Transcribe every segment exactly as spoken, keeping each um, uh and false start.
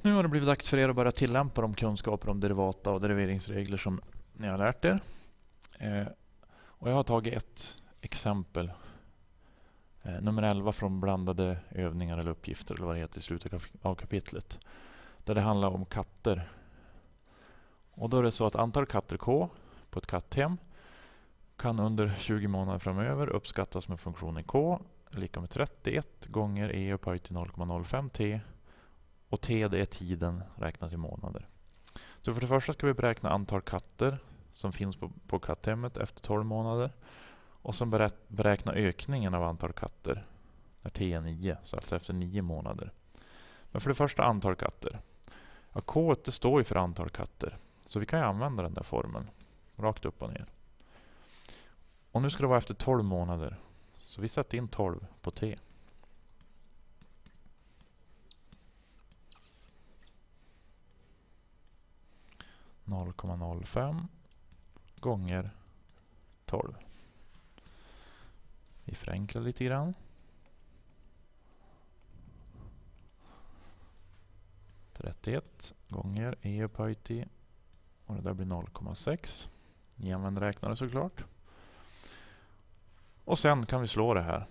Nu har det blivit dags för er att börja tillämpa de kunskaper om derivata och deriveringsregler som ni har lärt er. Eh, och jag har tagit ett exempel. Eh, nummer elva från blandade övningar eller uppgifter eller vad det heter i slutet av kapitlet. Där det handlar om katter. Och då är det så att antal katter K på ett katthem kan under tjugo månader framöver uppskattas med funktionen K lika med trettioett gånger e upphöjt till noll komma noll fem t. Och t det är tiden räknat i månader. Så för det första ska vi beräkna antal katter som finns på, på katthemmet efter tolv månader. Och sen beräkna ökningen av antal katter när t är nio, så alltså efter nio månader. Men för det första antal katter. Ja, K det står ju för antal katter. Så vi kan ju använda den där formeln. Rakt upp och ner. Och nu ska det vara efter tolv månader. Så vi sätter in tolv på t. noll komma noll fem gånger tolv. Vi förenklar lite grann. trettioett gånger e upphöjt till, och det där blir noll komma sex. Ni använder räknare såklart. Och sen kan vi slå det här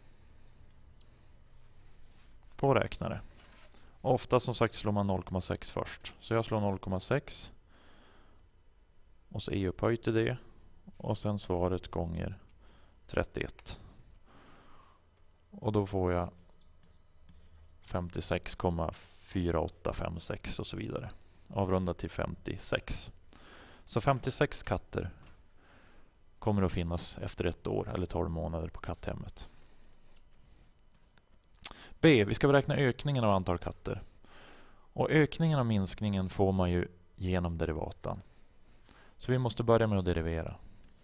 på räknare. Och ofta som sagt slår man noll komma sex först. Så jag slår noll komma sex. Och så e upphöjt till det. Och sen svaret gånger trettioett. Och då får jag femtiosex komma fyra åtta fem sex och så vidare. Avrundat till femtiosex. Så femtiosex katter kommer att finnas efter ett år eller tolv månader på katthemmet. B. Vi ska beräkna ökningen av antal katter. Och ökningen och minskningen får man ju genom derivatan. Så vi måste börja med att derivera.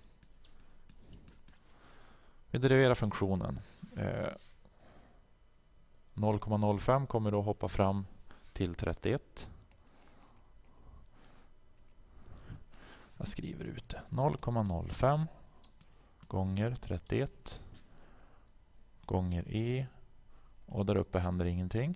Vi deriverar funktionen. Eh, noll komma noll fem kommer då hoppa fram till trettioett. Jag skriver ut det. noll komma noll fem gånger trettioett gånger e. Och där uppe händer ingenting.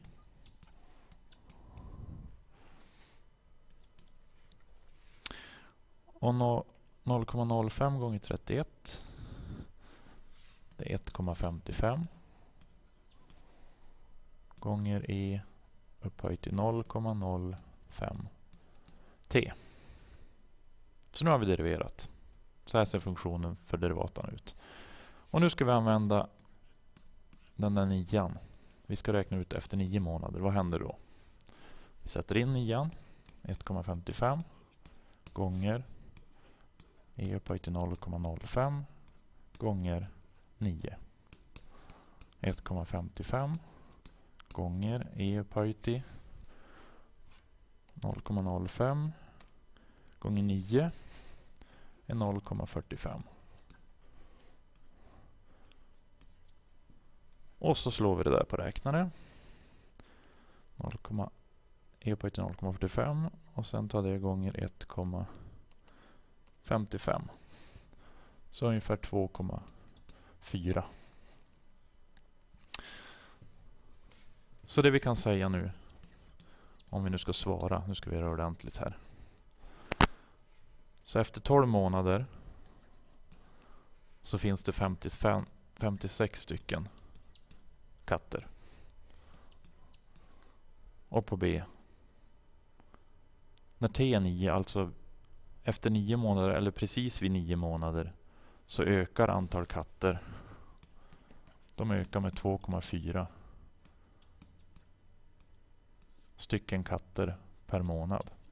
Och noll komma noll fem gånger trettioett. Det är ett komma femtiofem. Gånger e upphöjt till noll komma noll fem t. Så nu har vi deriverat. Så här ser funktionen för derivatan ut. Och nu ska vi använda den där nian. Vi ska räkna ut efter nio månader. Vad händer då? Vi sätter in nian. ett komma femtiofem gånger e upphöjt till noll komma noll fem gånger nio. ett komma femtiofem gånger e upphöjt till noll komma noll fem gånger nio är noll komma fyrtiofem. Och så slår vi det där på räknare. e upphöjt till noll komma fyrtiofem och sen tar det gånger ett komma femtiofem. Så ungefär två komma fyra. Så det vi kan säga nu, om vi nu ska svara, nu ska vi göra ordentligt här. Så efter tolv månader så finns det femtiofem, femtiosex stycken katter. Och på B. När t är nio, alltså efter nio månader eller precis vid nio månader, så ökar antal katter. De ökar med två komma fyra stycken katter per månad.